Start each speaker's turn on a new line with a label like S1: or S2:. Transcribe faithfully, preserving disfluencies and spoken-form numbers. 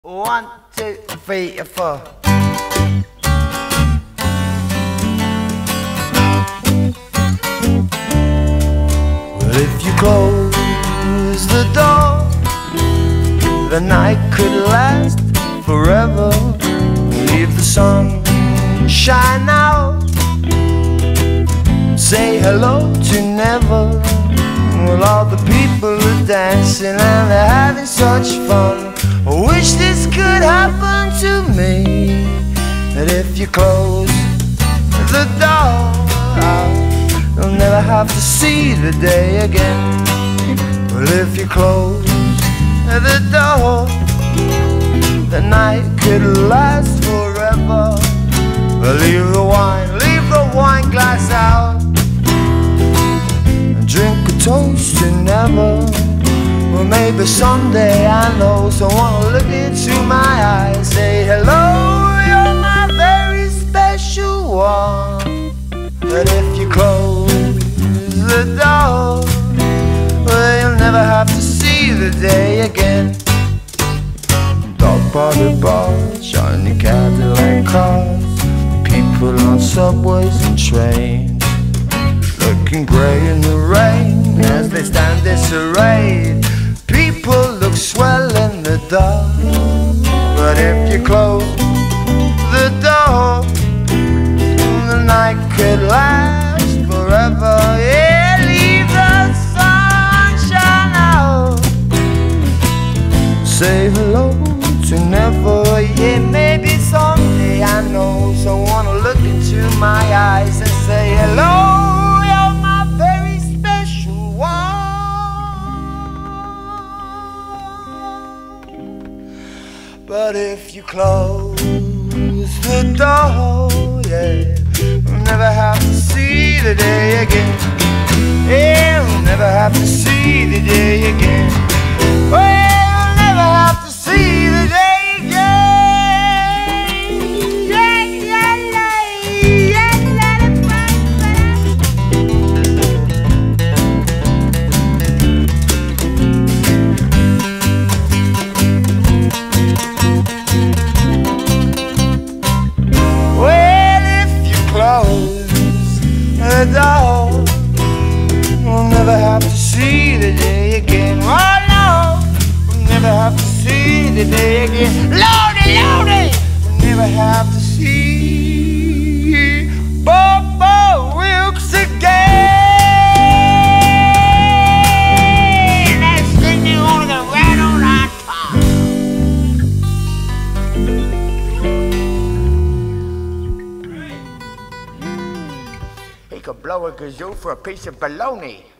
S1: One, two, three, four. Well, if you close the door, the night could last forever. Leave the sun shine out, say hello to never. Well, all the people are dancing and they're having such fun. I wish this could happen to me. That if you close the door, you'll never have to see the day again. Well, if you close the door, the night could last forever. Well, leave the wine, leave the wine glass out, and drink a toast to never. Well, maybe someday I know someone will look into my eyes, say hello, you're my very special one. But if you close the door, well, you'll never have to see the day again. Dog party bars, shiny Cadillac cars, people on subways and trains, looking grey in the rain as they stand disarrayed. People look swell in the dark, but if you close the door, the night could last forever. Yeah, leave the sunshine out, say hello to never. Yeah, maybe someday I know someone will look into my eyes and say hello, you're my very special one. But if you close the door, yeah, we'll never have to see the day again. Yeah, we'll never have to see the day again. Well, we'll never have to see the day again. Yeah, yeah, yeah, the door, we'll never have to see the day again. Oh no, we'll never have to see the day again. Lordy, Lordy, we'll never have to see Bobo Wilkes again. That's singing on the right on our tongue. He could blow a gazoo for a piece of baloney.